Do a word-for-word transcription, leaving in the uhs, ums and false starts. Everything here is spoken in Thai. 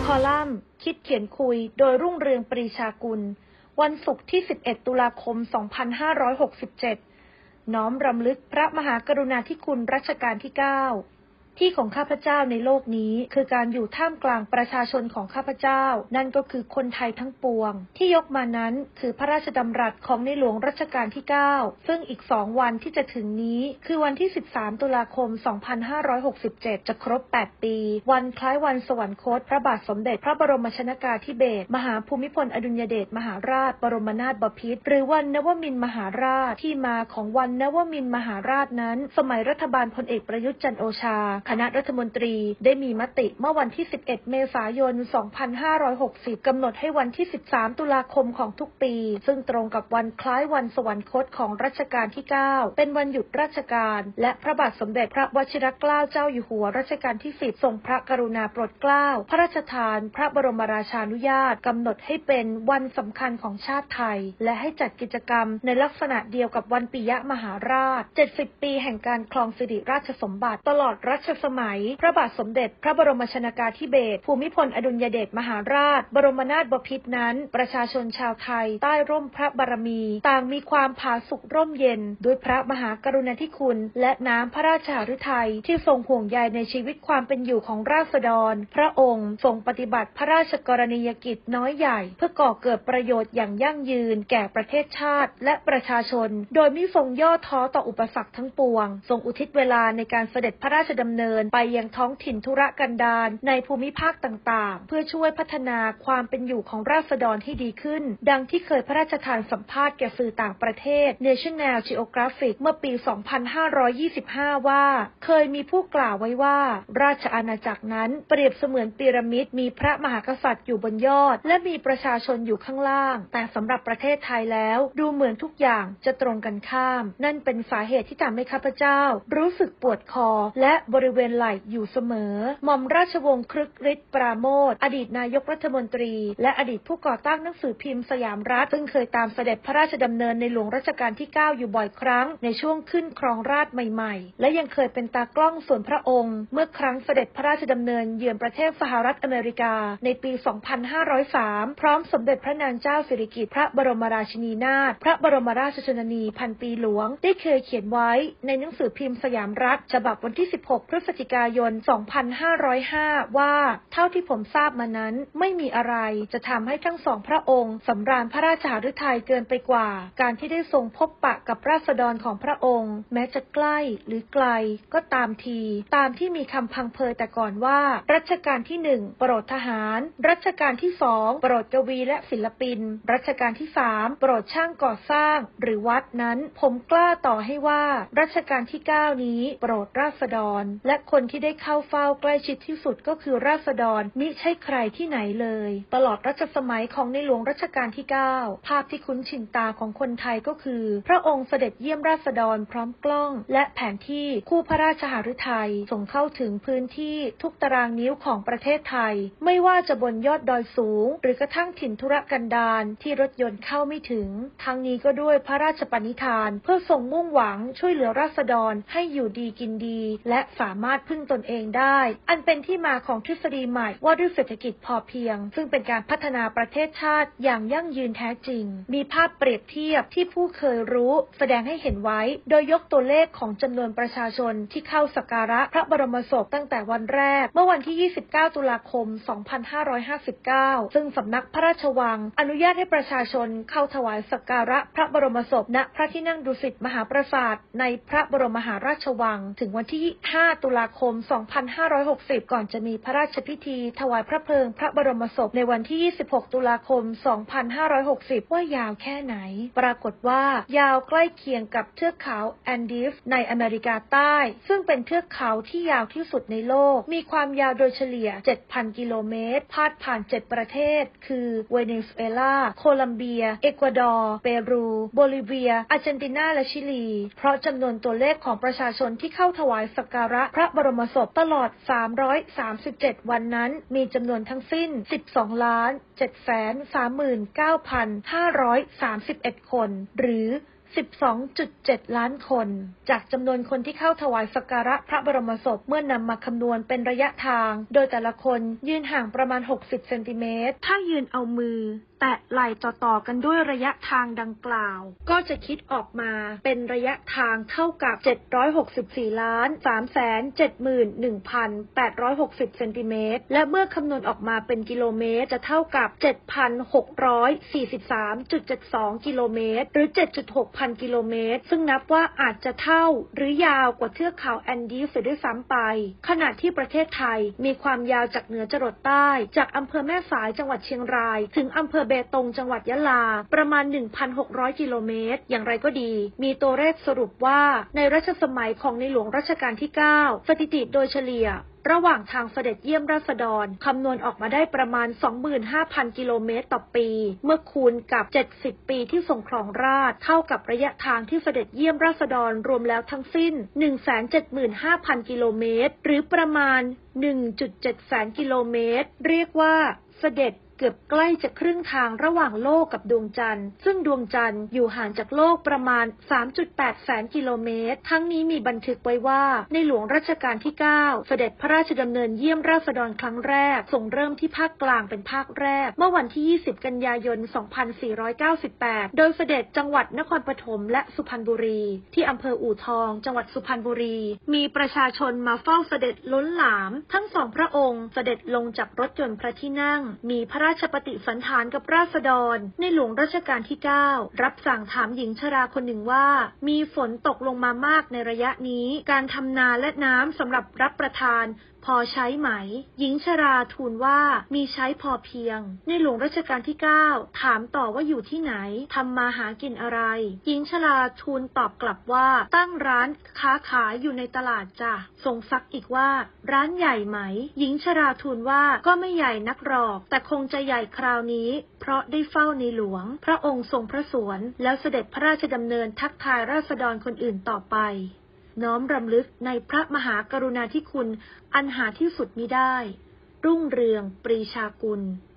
คอลัมน์คิดเขียนคุยโดยรุ่งเรืองปรีชากุลวันศุกร์ที่สิบเอ็ดตุลาคมสองพันห้าร้อยหกสิบเจ็ดน้อมรำลึกพระมหากรุณาธิคุณรัชกาลที่เก้าที่ของข้าพเจ้าในโลกนี้คือการอยู่ท่ามกลางประชาชนของข้าพเจ้านั่นก็คือคนไทยทั้งปวงที่ยกมานั้นคือพระราชดำรัสของในหลวงรัชกาลที่เก้าซึ่งอีกสองวันที่จะถึงนี้คือวันที่สิบสามตุลาคมสองพันห้าร้อยหกสิบเจ็ดจะครบแปดปีวันคล้ายวันสวรรคตพระบาทสมเด็จพระบรมชนกาธิเบศรมหาภูมิพลอดุลยเดชมหาราชบรมนาถบพิตรหรือวันนวมินทร์มหาราชที่มาของวันนวมินทร์มหาราชนั้นสมัยรัฐบาลพลเอกประยุทธ์จันทร์โอชาคณะรัฐมนตรีได้มีมติเมื่อวันที่สิบเอ็ดเมษายนสองพันห้าร้อยหกสิบกำหนดให้วันที่สิบสามตุลาคมของทุกปีซึ่งตรงกับวันคล้ายวันสวรรคตของรัชกาลที่เก้าเป็นวันหยุดราชการและพระบาทสมเด็จพระวชิรเกล้าเจ้าอยู่หัวรัชกาลที่สิบทรงพระกรุณาโปรดเกล้าพระราชทานพระบรมราชานุญาตกำหนดให้เป็นวันสำคัญของชาติไทยและให้จัดกิจกรรมในลักษณะเดียวกับวันปิยมหาราชเจ็ดสิบปีแห่งการครองสิริราชสมบัติตลอดรัชสมัยพระบาทสมเด็จพระบรมชนกาธิเบศรภูมิพลอดุลยเดชมหาราชบรมนาถบพิตรนั้นประชาชนชาวไทยใต้ร่มพระบารมีต่างมีความผาสุกร่มเย็นด้วยพระมหากรุณาธิคุณและน้ำพระราชฤทัยที่ทรงห่วงใยในชีวิตความเป็นอยู่ของราษฎรพระองค์ทรงปฏิบัติพระราชกรณียกิจน้อยใหญ่เพื่อก่อเกิดประโยชน์อย่างยั่งยืนแก่ประเทศชาติและประชาชนโดยไม่ทรงย่อท้อต่ออุปสรรคทั้งปวงทรงอุทิศเวลาในการเสด็จพระราชดำเนินไปยังท้องถิ่นธุรกันดารในภูมิภาคต่างๆเพื่อช่วยพัฒนาความเป็นอยู่ของราษฎรให้ดีขึ้นดังที่เคยพระราชทานสัมภาษณ์แก่สื่อต่างประเทศ National Geographic เมื่อปี สองพันห้าร้อยยี่สิบห้า ว่าเคยมีผู้กล่าวไว้ว่าราชอาณาจักรนั้นเปรียบเสมือนพีระมิดมีพระมหากษัตริย์อยู่บนยอดและมีประชาชนอยู่ข้างล่างแต่สำหรับประเทศไทยแล้วดูเหมือนทุกอย่างจะตรงกันข้ามนั่นเป็นสาเหตุที่ทำให้ข้าพเจ้ารู้สึกปวดคอและบริเวณไหล่อยู่เสมอหม่อมราชวงศ์ครึกฤทธิ์ปราโมทย์อดีตนายกรัฐมนตรีและอดีตผู้ก่อตั้งหนังสือพิมพ์สยามรัฐซึ่งเคยตามเสด็จพระราชดำเนินในหลวงรัชกาลที่เก้าอยู่บ่อยครั้งในช่วงขึ้นครองราชย์ใหม่ๆและยังเคยเป็นตากล้องส่วนพระองค์เมื่อครั้งเสด็จพระราชดำเนินเยือนประเทศสหรัฐอเมริกาในปี สองพันห้าร้อยสาม พร้อมสมเด็จพระนางเจ้าสิริกิติ์พระบรมราชินีนาถพระบรมราชชนนีพันปีหลวงได้เคยเขียนไว้ในหนังสือพิมพ์สยามรัฐฉบับวันที่สิบหกพฤศจิกายนสองพันห้าร้อยห้าว่าเท่าที่ผมทราบมานั้นไม่มีอะไรจะทำให้ทั้งสองพระองค์สำราญพระราชหฤทัยเกินไปกว่าการที่ได้ทรงพบปะกับราษฎรของพระองค์แม้จะใกล้หรือไกลก็ตามทีตามที่มีคำพังเพยแต่ก่อนว่ารัชกาลที่หนึ่งโปรดทหารรัชกาลที่สองโปรดกวีและศิลปินรัชกาลที่สามโปรดช่างก่อสร้างหรือวัดนั้นผมกล้าต่อให้ว่ารัชกาลที่เก้านี้โปรดราษฎรและคนที่ได้เข้าเฝ้าใกล้ชิดที่สุดก็คือราษฎรมิใช่ใครที่ไหนเลยตลอดรัชสมัยของในหลวงรัชกาลที่เก้าภาพที่คุ้นชินตาของคนไทยก็คือพระองค์เสด็จเยี่ยมราษฎรพร้อมกล้องและแผนที่คู่พระราชหฤทัยส่งเข้าถึงพื้นที่ทุกตารางนิ้วของประเทศไทยไม่ว่าจะบนยอดดอยสูงหรือกระทั่งถิ่นธุรกันดารที่รถยนต์เข้าไม่ถึงทั้งนี้ก็ด้วยพระราชปณิธานเพื่อทรงมุ่งหวังช่วยเหลือราษฎรให้อยู่ดีกินดีและสามารถพึ่งตนเองได้อันเป็นที่มาของทฤษฎีใหม่ว่าด้วยเศรษฐกิจพอเพียงซึ่งเป็นการพัฒนาประเทศชาติอย่างยั่งยืนแท้จริงมีภาพเปรียบเทียบที่ผู้เคยรู้แสดงให้เห็นไว้โดยยกตัวเลขของจำนวนประชาชนที่เข้าสักการะพระบรมศพตั้งแต่วันแรกเมื่อวันที่ยี่สิบเก้าตุลาคมสองพันห้าร้อยห้าสิบเก้าซึ่งสำนักพระราชวังอนุญาตให้ประชาชนเข้าถวายสักการะพระบรมศพณพระที่นั่งดุสิตมหาปราสาทในพระบรมมหาราชวังถึงวันที่ห้าตุลาคมสองพันห้าร้อยหกสิบก่อนจะมีพระราชพิธีถวายพระเพลิงพระบรมศพในวันที่ยี่สิบหกตุลาคมสองพันห้าร้อยหกสิบว่ายาวแค่ไหนปรากฏว่ายาวใกล้เคียงกับเทือกเขาแอนดีสในอเมริกาใต้ซึ่งเป็นเทือกเขาที่ยาวที่สุดในโลกมีความยาวโดยเฉลี่ย เจ็ดพัน กิโลเมตรพาดผ่านเจ็ดประเทศคือเวเนซุเอลาโคลัมเบียเอกวาดอร์เปรูโบลิเวียอาร์เจนตินาและชิลีเพราะจำนวนตัวเลขของประชาชนที่เข้าถวายสักการะพระบรมศพตลอดสามร้อยสามสิบเจ็ดวันนั้นมีจำนวนทั้งสิ้นสิบสองล้านเจ็ดแสนสามหมื่นเก้าพันห้าร้อยสามสิบเอ็ดคนหรือสิบสองจุดเจ็ด ล้านคนจากจำนวนคนที่เข้าถวายสักการะพระบรมศพเมื่อนำมาคำนวณเป็นระยะทางโดยแต่ละคนยืนห่างประมาณหกสิบเซนติเมตรถ้ายืนเอามือแตะไหล่ต่อๆกันด้วยระยะทางดังกล่าวก็จะคิดออกมาเป็นระยะทางเท่ากับเจ็ดร้อยหกสิบสี่ล้าน สามแสนเจ็ดหมื่นหนึ่งพันแปดร้อยหกสิบเซนติเมตรและเมื่อคำนวณออกมาเป็นกิโลเมตรจะเท่ากับ เจ็ดพันหกร้อยสี่สิบสามจุดเจ็ดสอง กิโลเมตรหรือ เจ็ดจุดหก พันกิโลเมตรซึ่งนับว่าอาจจะเท่าหรือยาวกว่าเทือกเขาแอนดีสเสียด้วยซ้ำไปขณะที่ประเทศไทยมีความยาวจากเหนือจรดใต้จากอำเภอแม่สายจังหวัดเชียงรายถึงอำเภอเบตงจังหวัดยะลาประมาณ หนึ่งพันหกร้อย กิโลเมตรอย่างไรก็ดีมีตัวเลขสรุปว่าในรัชสมัยของในหลวงรัชกาลที่ เก้า สถิติโดยเฉลี่ยระหว่างทางเสด็จเยี่ยมราษฎรคำนวณออกมาได้ประมาณ สองหมื่นห้าพัน กิโลเมตรต่อปีเมื่อคูณกับเจ็ดสิบปีที่ทรงครองราชย์เท่ากับระยะทางที่เสด็จเยี่ยมราษฎรรวมแล้วทั้งสิ้น หนึ่งแสนเจ็ดหมื่นห้าพัน กิโลเมตรหรือประมาณ หนึ่งจุดเจ็ด แสนกิโลเมตรเรียกว่าเสด็จเกือบใกล้จะครึ่งทางระหว่างโลกกับดวงจันทร์ซึ่งดวงจันทร์อยู่ห่างจากโลกประมาณ สามจุดแปด แสนกิโลเมตรทั้งนี้มีบันทึกไว้ว่าในหลวงรัชกาลที่ เก้า เสด็จพระราชดำเนินเยี่ยมราษฎรครั้งแรกทรงเริ่มที่ภาคกลางเป็นภาคแรกเมื่อวันที่ ยี่สิบ กันยายน สองพันสี่ร้อยเก้าสิบแปด โดยเสด็จจังหวัดนครปฐมและสุพรรณบุรีที่อำเภออู่ทองจังหวัดสุพรรณบุรีมีประชาชนมาเฝ้าเสด็จล้นหลามทั้งสองพระองค์เสด็จลงจากรถยนต์พระที่นั่งมีพระราชปฏิสันถานกับราษฎรในหลวงรัชกาลที่ เก้า รับสั่งถามหญิงชราคนหนึ่งว่ามีฝนตกลงมามากในระยะนี้การทำนาและน้ำสำหรับรับประทานพอใช้ไหมหญิงชราทูลว่ามีใช้พอเพียงในหลวงรัชกาลที่ เก้า ถามต่อว่าอยู่ที่ไหนทำมาหากินอะไรหญิงชราทูลตอบกลับว่าตั้งร้านค้าขายอยู่ในตลาดจ้ะทรงซักอีกว่าร้านใหญ่ไหมหญิงชราทูลว่าก็ไม่ใหญ่นักหรอกแต่คงจะใหญ่คราวนี้เพราะได้เฝ้าในหลวงพระองค์ทรงพระสวนแล้วเสด็จพระราชดำเนินทักทายราษฎรคนอื่นต่อไปน้อมรำลึกในพระมหากรุณาธิคุณอันหาที่สุดมิได้รุ่งเรืองปรีชากุล